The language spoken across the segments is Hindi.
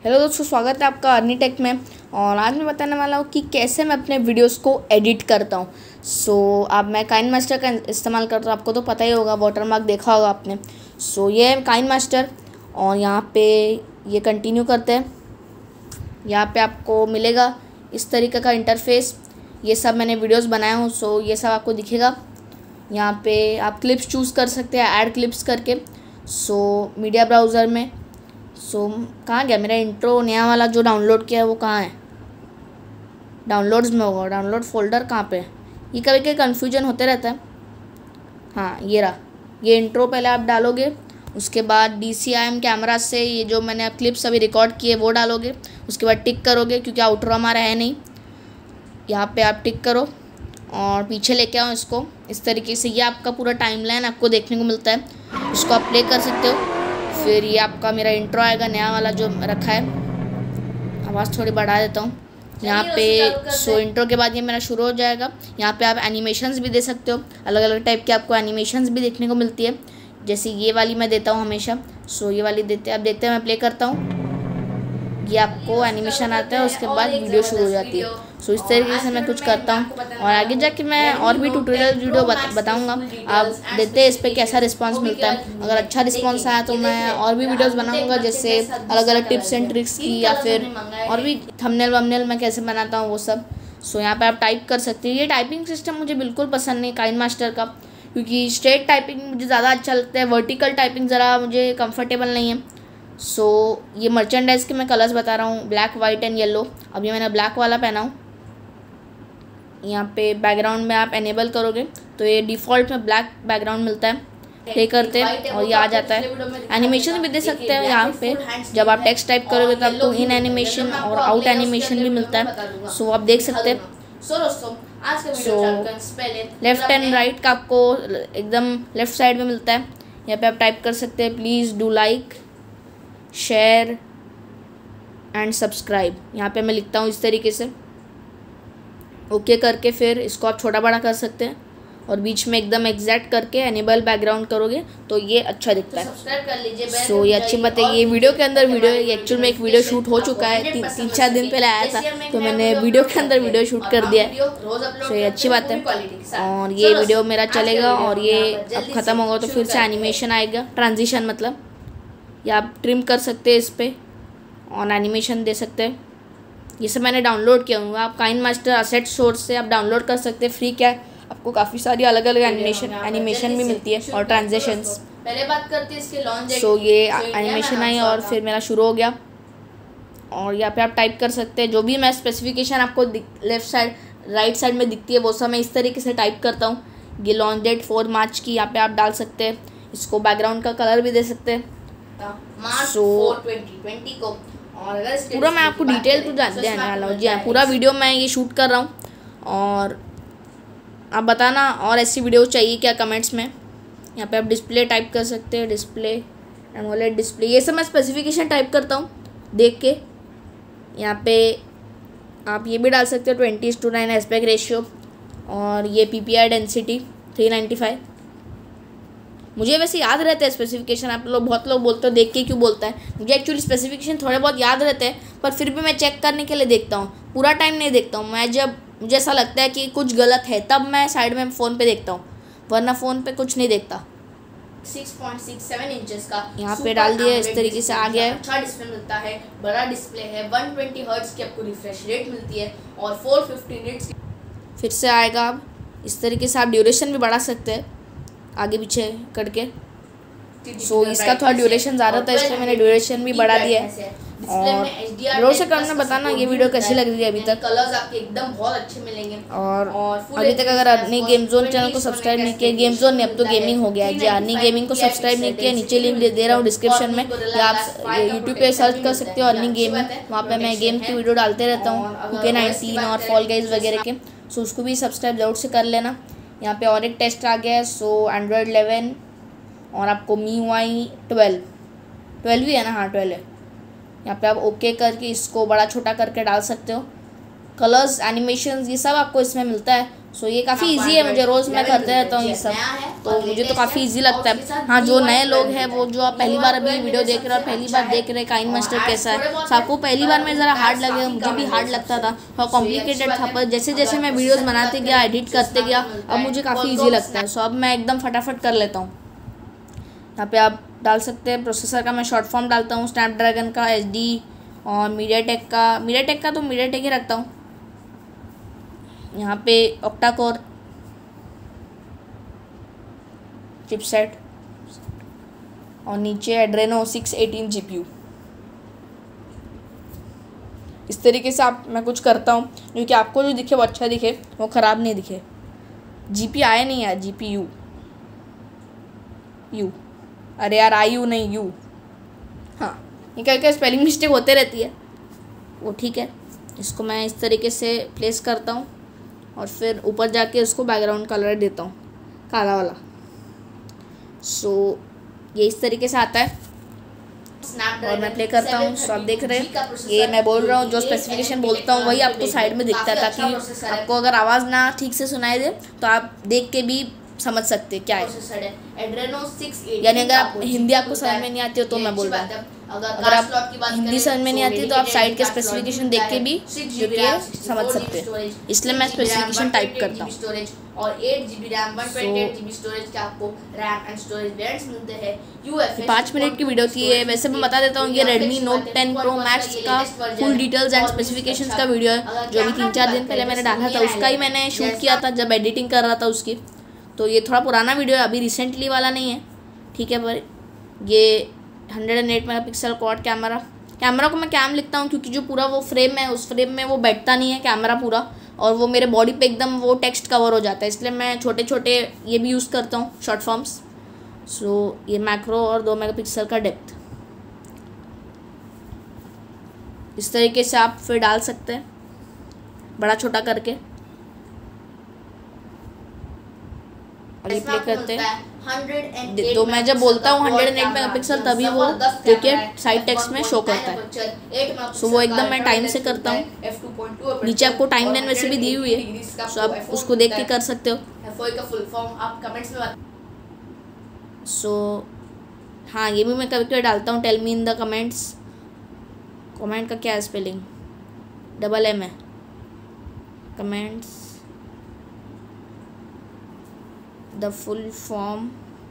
हेलो दोस्तों, स्वागत है आपका अर्नी टेक में। और आज मैं बताने वाला हूँ कि कैसे मैं अपने वीडियोस को एडिट करता हूँ। अब मैं काइन मास्टर का इस्तेमाल करता हूँ। आपको तो पता ही होगा, वाटरमार्क देखा होगा आपने। ये है काइन मास्टर और यहाँ पे ये कंटिन्यू करते हैं। यहाँ पे आपको मिलेगा इस तरीके का इंटरफेस। ये सब मैंने वीडियोज़ बनाया हूँ, ये सब आपको दिखेगा। यहाँ पे आप क्लिप्स चूज़ कर सकते हैं, ऐड क्लिप्स करके। मीडिया ब्राउज़र में कहाँ गया मेरा इंट्रो नया वाला जो डाउनलोड किया है, वो कहाँ है? डाउनलोड्स में होगा। डाउनलोड फोल्डर कहाँ पे है? ये कभी कभी कन्फ्यूजन होते रहता है। हाँ, ये रहा। ये इंट्रो पहले आप डालोगे, उसके बाद DCIM कैमरा से ये जो मैंने क्लिप्स अभी रिकॉर्ड किए वो डालोगे। उसके बाद टिक करोगे, क्योंकि आउटरो हमारा है नहीं। यहाँ पे आप टिक करो और पीछे लेके आओ इसको इस तरीके से। ये आपका पूरा टाइमलाइन आपको देखने को मिलता है। इसको आप प्ले कर सकते हो। फिर ये आपका मेरा इंट्रो आएगा नया वाला जो रखा है। आवाज़ थोड़ी बढ़ा देता हूँ यहाँ पे। इंट्रो के बाद ये मेरा शुरू हो जाएगा। यहाँ पे आप एनिमेशंस भी दे सकते हो। अलग अलग टाइप के आपको एनिमेशंस भी देखने को मिलती है। जैसे ये वाली मैं देता हूँ हमेशा। ये वाली देखते हैं मैं प्ले करता हूँ। ये आपको एनिमेशन आता है, उसके बाद वीडियो शुरू हो जाती है। इस तरीके से मैं कुछ करता हूँ और आगे जाके मैं और भी ट्यूटोरियल वीडियो बताऊँगा। आप देखते हैं इस पर कैसा रिस्पांस मिलता है। अगर अच्छा रिस्पांस आया तो मैं और भी वीडियोस बनाऊँगा, जैसे अलग अलग टिप्स एंड ट्रिक्स की, या फिर और भी थंबनेल वंबनेल मैं कैसे बनाता हूँ वो सब। यहाँ पे आप टाइप कर सकते हैं। ये टाइपिंग सिस्टम मुझे बिल्कुल पसंद नहीं काइन मास्टर का, क्योंकि स्ट्रेट टाइपिंग मुझे ज़्यादा अच्छा लगता है। वर्टिकल टाइपिंग ज़रा मुझे कंफर्टेबल नहीं है। ये मर्चेंडाइज के मैं कलर्स बता रहा हूँ, ब्लैक वाइट एंड येलो। अभी मैंने ब्लैक वाला पहना हूँ। यहाँ पे बैकग्राउंड में आप एनेबल करोगे तो ये डिफ़ॉल्ट में ब्लैक बैकग्राउंड मिलता है। प्ले करते हैं और ये आ जाता है। एनिमेशन भी दे सकते हैं यहाँ पे। जब आप टेक्स्ट टाइप करोगे तो आपको इन एनिमेशन और आउट एनिमेशन भी मिलता है। आप देख सकते हैं। लेफ्ट एंड राइट का आपको एकदम लेफ्ट साइड में मिलता है। यहाँ पे आप टाइप कर सकते हैं, please do like, share and subscribe. यहाँ पे मैं लिखता हूँ इस तरीके से। ओके करके फिर इसको आप छोटा बड़ा कर सकते हैं और बीच में एकदम एग्जैक्ट करके एनेबल बैकग्राउंड करोगे तो ये अच्छा दिखता है। सब्सक्राइब कर लीजिए। ये अच्छी बात है। ये वीडियो के अंदर वीडियो एक्चुअल में एक वीडियो शूट हो चुका है। 3-4 दिन पहले आया था, तो मैंने वीडियो के अंदर वीडियो शूट कर दिया है। ये अच्छी बात है। और ये वीडियो मेरा चलेगा और ये अब ख़त्म होगा तो फिर से एनिमेशन आएगा, ट्रांजिशन मतलब। या आप ट्रिम कर सकते हैं इस पर और एनिमेशन दे सकते हैं। ये सब मैंने डाउनलोड किया हुआ। आप काइन मास्टर असेट सोर्स से आप डाउनलोड कर सकते हैं, फ्री क्या है। आपको काफ़ी सारी अलग अलग एनिमेशन भी मिलती है और ट्रांजेक्शंस। पहले बात करते हैं इसके लॉन्च। ये एनिमेशन आई और फिर मेरा शुरू हो गया। और यहाँ पे आप टाइप कर सकते हैं जो भी मैं स्पेसिफिकेशन आपको लेफ्ट साइड राइट साइड में दिखती है, वो सब मैं इस तरीके से टाइप करता हूँ। ये लॉन्च डेट 4 मार्च की यहाँ पे आप डाल सकते हैं। इसको बैकग्राउंड का कलर भी दे सकते हैं। मार्च 4, 2020 को। और अगर पूरा मैं आपको डिटेल तो देने वाला हूँ। जी हाँ, पूरा वीडियो मैं ये शूट कर रहा हूँ। और आप बताना और ऐसी वीडियो चाहिए क्या कमेंट्स में। यहाँ पे आप डिस्प्ले टाइप कर सकते हैं, डिस्प्ले एमोलेड डिस्प्ले। ये सब मैं स्पेसिफिकेशन टाइप करता हूँ देख के। यहाँ पे आप ये भी डाल सकते हो 20:9 एस्पेक्ट रेशियो। और ये PPI डेंसिटी 395। मुझे वैसे याद रहता है स्पेसिफिकेशन। आप लोग बहुत लोग बोलते हो देख के क्यों बोलता है। मुझे एक्चुअली स्पेसिफिकेशन थोड़े बहुत याद रहते हैं, पर फिर भी मैं चेक करने के लिए देखता हूँ। पूरा टाइम नहीं देखता हूँ मैं। जब मुझे ऐसा लगता है कि कुछ गलत है तब मैं साइड में फ़ोन पे देखता हूँ, वरना फ़ोन पे कुछ नहीं देखता। 6.67 इंचेस का यहाँ पे डाल दिया, इस तरीके से आ गया है। अच्छा डिस्प्ले मिलता है, बड़ा डिस्प्ले है। 120 हर्ट्ज की आपको रिफ्रेश रेट मिलती है और 450 निट्स फिर से आएगा। अब इस तरीके से आप ड्यूरेशन भी बढ़ा सकते हैं आगे पीछे करके। इसका थोड़ा ड्यूरेशन ज़्यादा था, इसलिए मैंने ड्यूरेशन भी बढ़ा दिया है। और जरूर से करना बताना ये वीडियो कैसी लग रही है अभी तक। कलर्स आपके एकदम बहुत अच्छे मिलेंगे। और अभी तक अगर अर्नी गेम जोन चैनल को सब्सक्राइब नहीं किया, गेम जोन नहीं अब तो गेमिंग हो गया है जी, अर्नी गेमिंग को सब्सक्राइब नहीं किया, नीचे लिंक दे रहा हूँ डिस्क्रिप्शन में, या आप यूट्यूब पे सर्च कर सकते हो अर्नी गेमिंग। वहाँ पे मैं गेम की वीडियो डालते रहता हूँ, Kuki19 और फॉल गाइज वगैरह के। उसको भी सब्सक्राइब जरूर से कर लेना। यहाँ पे और एक टेस्ट आ गया है। Android 11 और आपको MIUI 12 ही है ना? हाँ 12 है। यहाँ पे आप ओके करके इसको बड़ा छोटा करके डाल सकते हो। कलर्स, एनिमेशंस, ये सब आपको इसमें मिलता है। सो ये काफ़ी इजी है, मुझे रोज़ मैं करते रहता हूँ ये सब, तो मुझे तो काफ़ी इजी लगता है। हाँ, जो नए लोग हैं वो जो आप पहली बार अभी वीडियो देख रहे हैं और पहली बार देख रहे हैं काइनमास्टर कैसा है, तो आपको पहली बार में ज़रा हार्ड लगेगा, मुझे भी हार्ड लगता था, थोड़ा कॉम्प्लिकेटेड था, पर जैसे जैसे मैं वीडियोज़ बनाते गया, एडिट करते गया, अब मुझे काफ़ी ईजी लगता है। सो अब मैं एकदम फटाफट कर लेता हूँ। यहाँ पे आप डाल सकते हैं प्रोसेसर का, मैं शॉर्ट फॉर्म डालता हूँ स्नैपड्रैगन का, HD और मीडियाटेक का तो मीडियाटेक ही रखता हूँ। यहाँ पे ऑक्टा कोर चिपसेट और नीचे एड्रेनो 618 GPU। इस तरीके से मैं कुछ करता हूँ क्योंकि आपको जो दिखे वो अच्छा दिखे, वो ख़राब नहीं दिखे। GP आया नहीं यार, GPU यू, अरे यार IU नहीं U। हाँ, ये क्या स्पेलिंग मिस्टेक होते रहती है, वो ठीक है। इसको मैं इस तरीके से प्लेस करता हूँ और फिर ऊपर जाके उसको बैकग्राउंड कलर देता हूँ, काला वाला। सो ये इस तरीके से आता है और मैं प्ले करता हूँ। सो आप देख रहे हैं, ये मैं बोल रहा हूँ, जो स्पेसिफिकेशन बोलता हूँ वही आपको साइड में दिखता है, ताकि आपको अगर आवाज़ ना ठीक से सुनाई दे तो आप देख के भी समझ सकते क्या है। यानी अगर आप हिंदी आपको समझ में नहीं आती हो तो मैं बोल रहा हूँ, अगर आप हिंदी समझ में नहीं आती तो आप साइड के स्पेसिफिकेशन देख के भी जो कि समझ सकते हैं, इसलिए मैं स्पेसिफिकेशन टाइप करता हूँ। और 8GB रैम 128GB स्टोरेज के आपको रैम एंड स्टोरेज वेरिएंट्स मिलते हैं। UFS 5 मिनट की वीडियो थी ये। वैसे मैं बता देता हूँ, ये Redmi Note 10 Pro Max का फुल डिटेल्स एंड स्पेसिफिकेशंस का वीडियो है, जो अभी 3-4 दिन पहले मैंने डाला था, उसका ही मैंने शूट किया था जब एडिटिंग कर रहा था उसकी। तो ये थोड़ा पुराना वीडियो है, अभी रिसेंटली वाला नहीं है, ठीक है। पर ये 108 मेगापिक्सल क्वाड कैमरा को मैं कैम लिखता हूँ क्योंकि जो पूरा वो फ्रेम है, उस फ्रेम में वो बैठता नहीं है कैमरा पूरा, और वो मेरे बॉडी पे एकदम वो टेक्स्ट कवर हो जाता है, इसलिए मैं छोटे छोटे ये भी यूज़ करता हूँ शॉर्ट फॉर्म्स। सो ये मैक्रो और 2 मेगापिक्सल का डेप्थ, इस तरीके से आप फिर डाल सकते हैं बड़ा छोटा करके। अभी प्ले करते हैं, तो मैं जब बोलता हूँ 108 मेगापिक्सल तभी वो देखिए साइड टेक्स्ट में शो करता है। सो वो एकदम मैं टाइम से करता हूँ, नीचे आपको टाइम लाइन वैसे भी दी हुई है, सो आप उसको देख के कर सकते हो। सो हाँ, ये भी मैं कभी कभी डालता हूँ, tell me in the comments. Comment का क्या है स्पेलिंग, MM है, comments the full form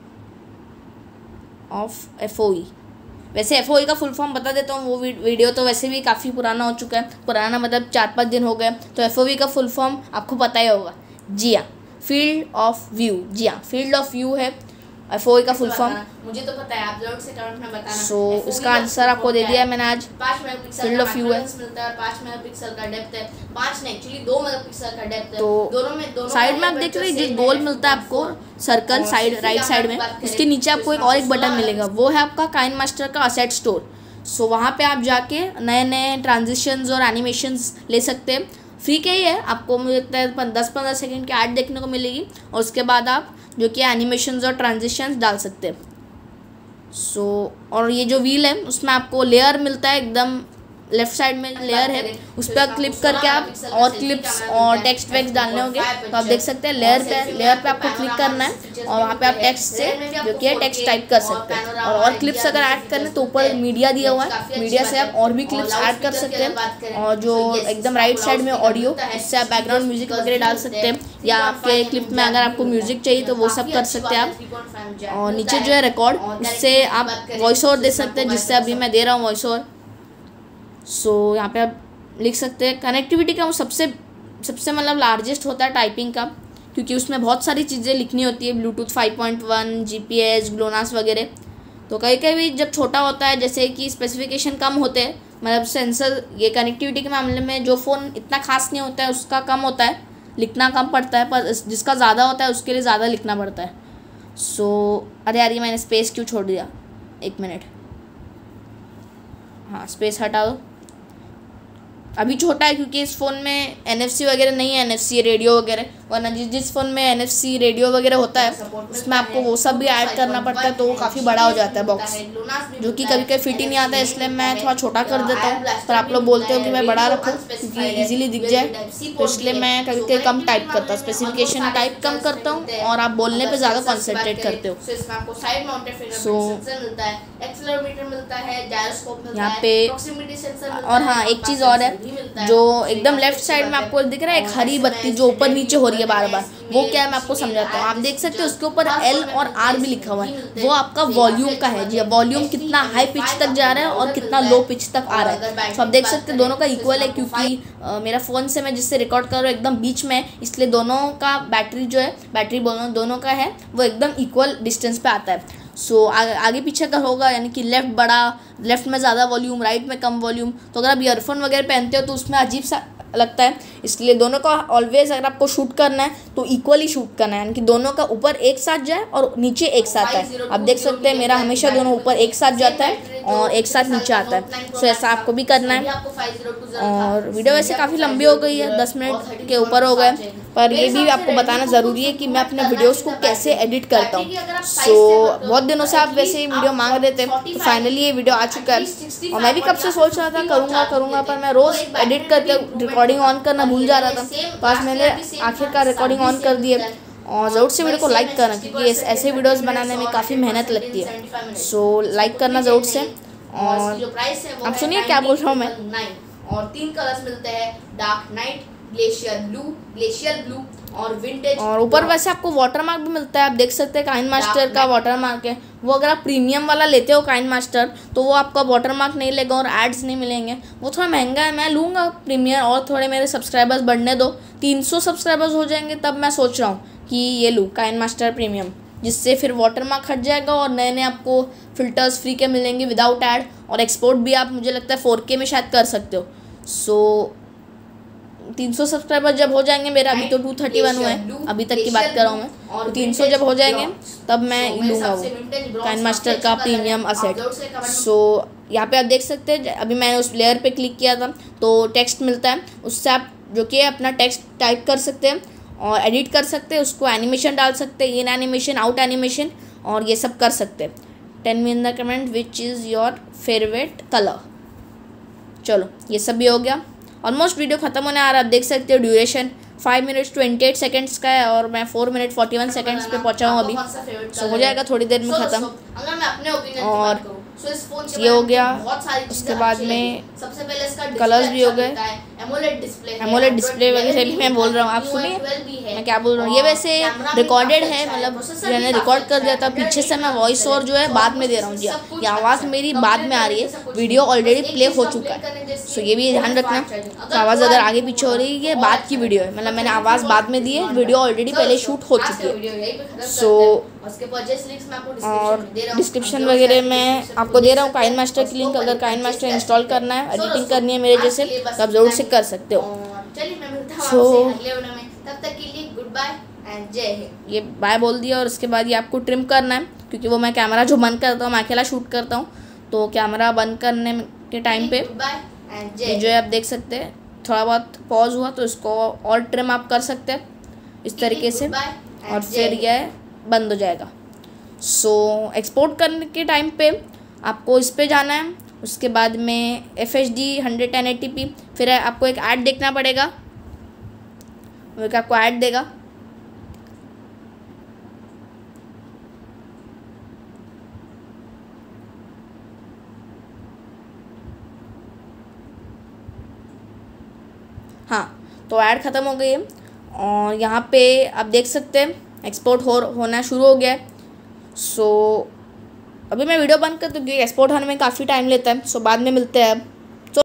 of FOE। वैसे FOE का फुल फॉर्म बता देता हूँ, वो वीडियो तो वैसे भी काफ़ी पुराना हो चुका है, पुराना मतलब 4-5 दिन हो गए, तो FOE का फुल फॉर्म आपको पता ही होगा। जी हाँ, फील्ड ऑफ व्यू, जी हाँ, फील्ड ऑफ व्यू है FOE का फुल फॉर्म। मुझे तो पता है, आप जरूर से कमेंट में बताना। सो इसका आंसर आपको दे दिया है मैंने आज। 5 मेगापिक्सल फील्ड ऑफ व्यू है, मिलता है, 5 मेगापिक्सल का डेप्थ है, 5 नहीं एक्चुअली 2 मेगापिक्सल का डेप्थ है। तो दोनों साइड में आप देख रहे हैं जिस गोल मिलता है आपको सर्कल साइड राइट साइड में, उसके नीचे आपको एक और एक बटन मिलेगा, वो है आपका काइनमास्टर का असेट स्टोर। सो वहाँ पे आप जाके नए नए ट्रांजिशंस और एनिमेशंस ले सकते हैं, फ्री के ही है, आपको मुझे लगता है 10-15 सेकेंड की ऐड देखने को मिलेगी, और उसके बाद आप जो कि एनिमेशंस और ट्रांजिशंस डाल सकते हैं। सो और ये जो व्हील है उसमें आपको लेयर मिलता है, एकदम लेफ्ट साइड में लेयर है, उस पर क्लिक करके आप और क्लिप्स और टेक्स्ट वेक्स्ट डालने होंगे, तो आप देख सकते हैं लेयर पे आपको क्लिक करना है और वहाँ पे आप टेक्स्ट से जो कि टेक्स्ट टाइप कर सकते हैं। और क्लिप्स अगर ऐड करने तो ऊपर मीडिया दिया हुआ है, मीडिया से आप और भी क्लिप्स ऐड कर सकते हैं। और जो एकदम राइट साइड में ऑडियो, इससे आप बैकग्राउंड म्यूजिक वगैरह डाल सकते हैं, या आपके क्लिप में अगर आपको म्यूजिक चाहिए तो वो सब कर सकते हैं आप। और नीचे जो है रिकॉर्ड, उससे आप वॉइस ओवर दे सकते हैं, जिससे अभी मैं दे रहा हूँ वॉइस ओवर। सो यहाँ पे आप लिख सकते हैं। कनेक्टिविटी का वो सबसे मतलब लार्जेस्ट होता है टाइपिंग का, क्योंकि उसमें बहुत सारी चीज़ें लिखनी होती है, ब्लूटूथ 5.1, GPS, ग्लोनास वगैरह। तो कहीं कहीं जब छोटा होता है, जैसे कि स्पेसिफिकेशन कम होते हैं, मतलब सेंसर, ये कनेक्टिविटी के मामले में जो फ़ोन इतना खास नहीं होता है उसका कम होता है, लिखना कम पड़ता है, पर जिसका ज़्यादा होता है उसके लिए ज़्यादा लिखना पड़ता है। सो अरे यार, ये मैंने स्पेस क्यों छोड़ दिया, 1 मिनट, हाँ स्पेस हटा दो। अभी छोटा है क्योंकि इस फ़ोन में NFC वगैरह नहीं है, NFC रेडियो वगैरह, वरना जिस फ़ोन में NFC रेडियो वगैरह होता है उसमें आपको वो सब भी ऐड करना पड़ता है, तो वो काफ़ी बड़ा हो जाता है बॉक्स, जो कि कभी कभी फिट ही नहीं आता है। इसलिए मैं थोड़ा छोटा कर देता हूँ, पर आप लोग बोलते हो कि मैं बड़ा रखूँ क्योंकि ईजिली दिख जाए, तो इसलिए मैं कभी कभी कम टाइप करता हूँ, स्पेसिफिकेशन टाइप कम करता हूँ और आप बोलने पर ज़्यादा कॉन्सेंट्रेट करते हो। यहाँ पे और हाँ, एक चीज़ और है जो एकदम लेफ्ट साइड में आपको दिख रहा है, एक हरी बत्ती जो ऊपर नीचे हो रही है बार बार, वो क्या है मैं आपको समझाता हूँ। आप देख सकते हो उसके ऊपर L और R भी लिखा हुआ है, वो आपका वॉल्यूम का है जी। वॉल्यूम कितना हाई पिच तक जा रहा है और कितना लो पिच तक आ रहा है, तो आप देख सकते हैं दोनों का इक्वल है, क्योंकि मेरा फ़ोन से मैं जिससे रिकॉर्ड कर रहा हूँ एकदम बीच में है, इसलिए दोनों का बैटरी जो है, बैटरी बोलना दोनों का है, वो एकदम इक्वल डिस्टेंस पे आता है। सो आगे पीछे का होगा, यानी कि लेफ़्ट बड़ा, लेफ़्ट में ज़्यादा वॉल्यूम, राइट में कम वॉल्यूम। तो अगर आप ईयरफोन वगैरह पहनते हो तो उसमें अजीब सा लगता है, इसलिए दोनों का ऑलवेज अगर आपको शूट करना है तो इक्वली शूट करना है, यानी कि दोनों का ऊपर एक साथ जाए और नीचे एक साथ आए। आप देख सकते हैं मेरा हमेशा दोनों ऊपर एक साथ जाता है और एक साथ नीचे आता है, सो ऐसा आपको भी करना है। और वीडियो वैसे काफ़ी लंबी हो गई है, 10 मिनट के ऊपर हो गए, पर ये भी आपको बताना ज़रूरी है कि मैं अपने वीडियोस को कैसे एडिट करता हूँ। सो बहुत दिनों से आप वैसे वीडियो मांग रहे थे, तो फाइनली ये वीडियो आ चुका है। और मैं भी कब से सोच रहा था करूँगा, पर मैं रोज़ एडिट करते रिकॉर्डिंग ऑन करना भूल जा रहा था, तो आज मैंने आखिरकार रिकॉर्डिंग ऑन कर दी है। और ज़रूर से वीडियो को लाइक करना, क्योंकि ऐसे वीडियोस बनाने में काफ़ी मेहनत लगती है, सो लाइक करना ज़रूर से। और आप सुनिए क्या बोल रहा हूँ मैं। और 3 कलर्स मिलते हैं, डार्क नाइट, ग्लेशियर ब्लू और विंटेज। और ऊपर वैसे आपको वाटर मार्क भी मिलता है, आप देख सकते हैं काइन मास्टर का वाटर मार्क है। वो अगर आप प्रीमियम वाला लेते हो काइन मास्टर तो वो आपका वाटर मार्क नहीं लेगा और एड्स नहीं मिलेंगे, वो थोड़ा महंगा है। मैं लूँगा प्रीमियम, और थोड़े मेरे सब्सक्राइबर्स बढ़ने दो, 300 सब्सक्राइबर्स हो जाएंगे तब मैं सोच रहा हूँ कि ये लूँ काइन मास्टर प्रीमियम, जिससे फिर वाटर मार्क हट जाएगा और नए नए आपको फ़िल्टर्स फ्री के मिलेंगे विदाउट ऐड। और एक्सपोर्ट भी आप मुझे लगता है 4K में शायद कर सकते हो। सो 300 सब्सक्राइबर जब हो जाएंगे, मेरा अभी तो 231 हुआ है, अभी तक की बात कर रहा हूँ मैं, तो 300 जब हो जाएंगे तब मैं लूँगा वो काइन मास्टर का प्रीमियम असेट। सो यहाँ पे आप देख सकते हैं, अभी मैंने उस लेयर पे क्लिक किया था तो टेक्स्ट मिलता है, उससे आप जो कि अपना टेक्स्ट टाइप कर सकते हैं और एडिट कर सकते हैं, उसको एनिमेशन डाल सकते हैं, इन एनिमेशन, आउट एनिमेशन, और ये सब कर सकते हैं। Tell me in the comment which is your favourite colour. चलो ये सब भी हो गया, ऑलमोस्ट वीडियो ख़त्म होने आ रहा है। आप देख सकते हो ड्यूरेशन 5 मिनट्स 28 सेकंड्स का है और मैं 4 मिनट 41 सेकंड्स पे पहुंचा हूँ अभी, सो हो जाएगा थोड़ी देर में ख़त्म। और ये हो गया, उसके बाद में सबसे पहले इसका कलर्स भी हो गए, एमोलेड डिस्प्ले वगैरह भी मैं बोल रहा हूँ, आप सुनिए मैं क्या बोल रहा हूँ। ये वैसे रिकॉर्डेड है, मतलब मैंने रिकॉर्ड कर दिया था, पीछे से मैं वॉइस ओवर जो है बाद में दे रहा हूँ जी। ये आवाज़ मेरी बाद में आ रही है, वीडियो ऑलरेडी प्ले हो चुका है, सो ये भी ध्यान रखना। तो आवाज़ अगर आगे पीछे हो रही है, ये बाद की वीडियो है, मतलब मैंने आवाज़ बाद में दी है, वीडियो ऑलरेडी पहले शूट हो चुकी है। सो और डिस्क्रिप्शन वगैरह मैं आपको दे रहा हूँ काइन मास्टर की लिंक, अगर काइन मास्टर इंस्टॉल करना है, एडिटिंग करनी है मेरे जैसे, तो आप ज़रूर से कर सकते हो। सो तब तक के लिए गुड बाय एंड जय हिंद। ये बाय बोल दिया, और उसके बाद ये आपको ट्रिम करना है, क्योंकि वो मैं कैमरा जो बंद करता हूँ, मैं अकेला शूट करता हूँ, तो कैमरा बंद करने के टाइम पे जो है आप देख सकते हैं थोड़ा बहुत पॉज हुआ, तो इसको और ट्रिम आप कर सकते हैं इस तरीके से, और फिर यह बंद हो जाएगा। सो एक्सपोर्ट करने के टाइम पे आपको इस पे जाना है, उसके बाद में FHD 1080p, फिर आपको एक ऐड देखना पड़ेगा, वो आपको ऐड देगा। हाँ, तो ऐड ख़त्म हो गई है और यहाँ पे आप देख सकते हैं एक्सपोर्ट होना शुरू हो गया है। सो अभी मैं वीडियो बंद कर दूँगी, एक्सपोर्ट होने में काफ़ी टाइम लेता है, सो बाद में मिलते हैं अब।